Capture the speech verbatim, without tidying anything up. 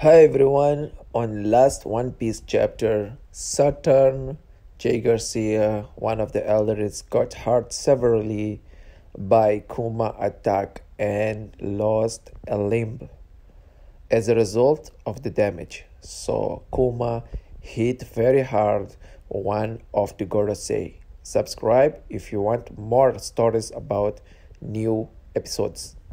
Hi everyone, on last One Piece chapter, Saturn, Jay Garcia, one of the elders, got hurt severely by Kuma attack and lost a limb as a result of the damage. So Kuma hit very hard one of the Gorosei. Subscribe if you want more stories about new episodes.